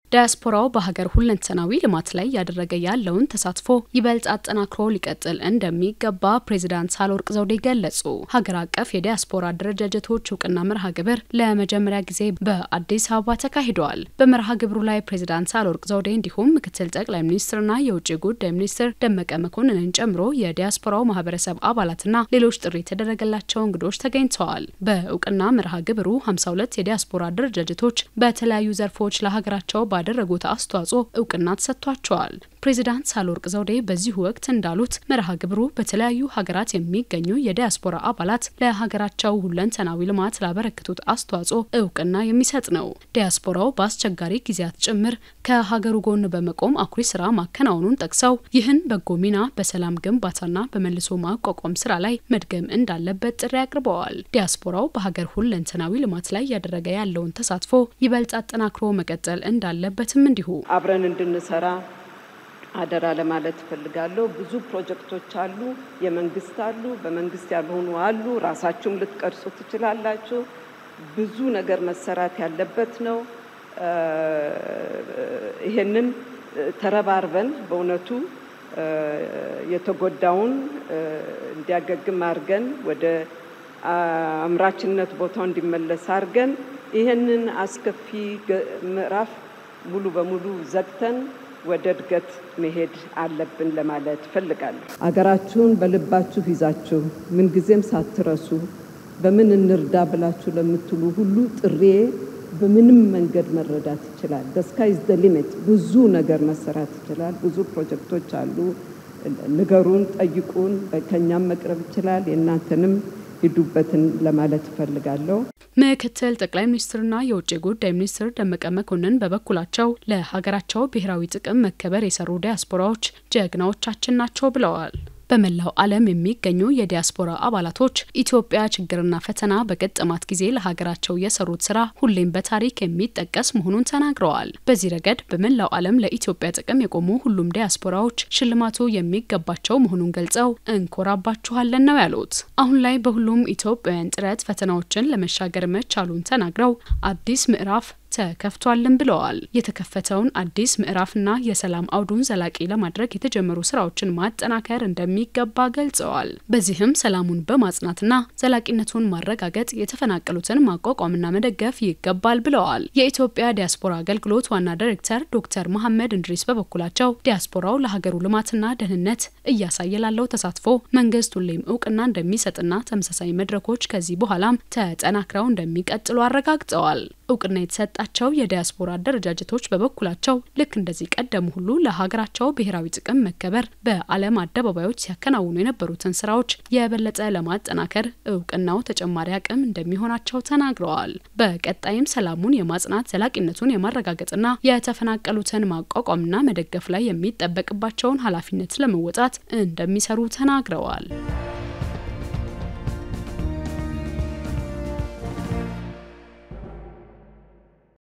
ዲያስፖራው በሀገር ሁለንተናዊ ልማት ላይ ያደረገ ያለውን ተሳትፎ ይበልጥ አጠናክሮ ሊቀጥል እንደሚገባ ፕሬዝዳንት ሳህለወርቅ ዘውዴ ገለጹ። ሀገር አቀፍ የዲያስፖራ አደረጃጀቶች እውቅና መርሃ ግብር ለመጀመሪያ ጊዜ በአዲስ አበባ ተካሂዷል። በመርሃ ግብሩ ላይ ፕሬዝዳንት ሳህለወርቅ ዘውዴ እንዲሁም ምክትል ጠቅላይ ሚኒስትርና የውጭ ጉዳይ ሚኒስትር ደመቀ መኮንንን ጨምሮ የዲያስፖራው ማህበረሰብ አባላትና ሌሎች ጥሪ የተደረገላቸው እንግዶች ተገኝተዋል። በእውቅና መርሃ ግብሩ 52 የዲያስፖራ አደረጃጀቶች በተለያዩ ዘርፎች ለሀገራቸው ባደረጉት አስተዋጽኦ እውቅና ተሰጥቷቸዋል። ፕሬዝዳንት ሳህለወርቅ ዘውዴ በዚህ ወቅት እንዳሉት መርሃ ግብሩ በተለያዩ ሀገራት የሚገኙ የዲያስፖራ አባላት ለሀገራቸው ሁለንተናዊ ልማት ላበረከቱት አስተዋጽኦ እውቅና የሚሰጥ ነው። ዲያስፖራው በአስቸጋሪ ጊዜያት ጭምር ከሀገሩ ጎን በመቆም አኩሪ ስራ ማከናወኑን ጠቅሰው ይህን በጎ ሚና በሰላም ግንባታና በመልሶ ማቋቋም ስራ ላይ መድገም እንዳለበት ጥሪ አቅርበዋል። ዲያስፖራው በሀገር ሁለንተናዊ ልማት ላይ ያደረገ ያለውን ተሳትፎ ይበልጥ አጠናክሮ መቀጠል እንዳለበትም እንዲሁ አብረን እንድንሰራ አደራ ለማለት ፈልጋለሁ። ብዙ ፕሮጀክቶች አሉ፣ የመንግስት አሉ፣ በመንግስት ያልሆኑ አሉ። ራሳችሁም ልትቀርጹ ትችላላችሁ። ብዙ ነገር መሰራት ያለበት ነው። ይሄንን ተረባርበን በእውነቱ የተጎዳውን እንዲያገግም አድርገን ወደ አምራችነት ቦታው እንዲመለስ አድርገን ይሄንን አስከፊ ምዕራፍ ሙሉ በሙሉ ዘግተን ወደ እድገት መሄድ አለብን ለማለት ፈልጋለሁ። አገራችሁን በልባችሁ ይዛችሁ ምን ጊዜም ሳትረሱ በምን እንርዳ ብላችሁ ለምትሉ ሁሉ ጥሬ በምንም መንገድ መረዳት ይችላል። the sky is the limit። ብዙ ነገር መሰራት ይችላል። ብዙ ፕሮጀክቶች አሉ። ንገሩን፣ ጠይቁን፣ ከኛም መቅረብ ይችላል። የእናንተንም ሂዱበትን ለማለት ፈልጋለሁ። ምክትል ጠቅላይ ሚኒስትርና የውጭ ጉዳይ ሚኒስትር ደመቀ መኮንን በበኩላቸው ለሀገራቸው ብሔራዊ ጥቅም መከበር የሰሩ ዲያስፖራዎች ጀግናዎቻችን ናቸው ብለዋል። በመላው ዓለም የሚገኙ የዲያስፖራ አባላቶች ኢትዮጵያ ችግርና ፈተና በገጠማት ጊዜ ለሀገራቸው የሰሩት ስራ ሁሌም በታሪክ የሚጠቀስ መሆኑን ተናግረዋል። በዚህ ረገድ በመላው ዓለም ለኢትዮጵያ ጥቅም የቆሙ ሁሉም ዲያስፖራዎች ሽልማቱ የሚገባቸው መሆኑን ገልጸው እንኮራባችኋለን ነው ያሉት። አሁን ላይ በሁሉም ኢትዮጵያውያን ጥረት ፈተናዎችን ለመሻገር መቻሉን ተናግረው አዲስ ምዕራፍ ተከፍቷልን ብለዋል። የተከፈተውን አዲስ ምዕራፍና የሰላም አውዱን ዘላቂ ለማድረግ የተጀመሩ ስራዎችን ማጠናከር እንደሚገባ ገልጸዋል። በዚህም ሰላሙን በማጽናትና ዘላቂነቱን ማረጋገጥ የተፈናቀሉትን ማቋቋምና መደገፍ ይገባል ብለዋል። የኢትዮጵያ ዲያስፖራ አገልግሎት ዋና ዳይሬክተር ዶክተር መሐመድ እንድሪስ በበኩላቸው ዲያስፖራው ለሀገሩ ልማትና ደህንነት እያሳየ ላለው ተሳትፎ መንግስት ሁሌም እውቅና እንደሚሰጥና ተመሳሳይ መድረኮች ከዚህ በኋላም ተጠናክረው እንደሚቀጥሉ አረጋግጠዋል። እውቅና የተሰጣቸው የዲያስፖራ አደረጃጀቶች በበኩላቸው ልክ እንደዚህ ቀደሙ ሁሉ ለሀገራቸው ብሔራዊ ጥቅም መከበር በዓለም አደባባዮች ሲያከናውኑ የነበሩትን ስራዎች የበለጠ ለማጠናከር እውቅናው ተጨማሪ አቅም እንደሚሆናቸው ተናግረዋል። በቀጣይም ሰላሙን የማጽናት ዘላቂነቱን የማረጋገጥና የተፈናቀሉትን ማቋቋምና መደገፍ ላይ የሚጠበቅባቸውን ኃላፊነት ለመወጣት እንደሚሰሩ ተናግረዋል።